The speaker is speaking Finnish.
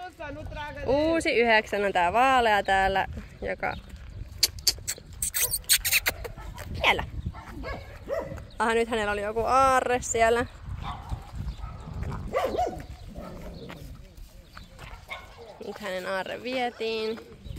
Uusi 9 on tää vaalea täällä, joka... Siellä! Aha, nyt hänellä oli joku aarre siellä. Nyt hänen aarre vietiin.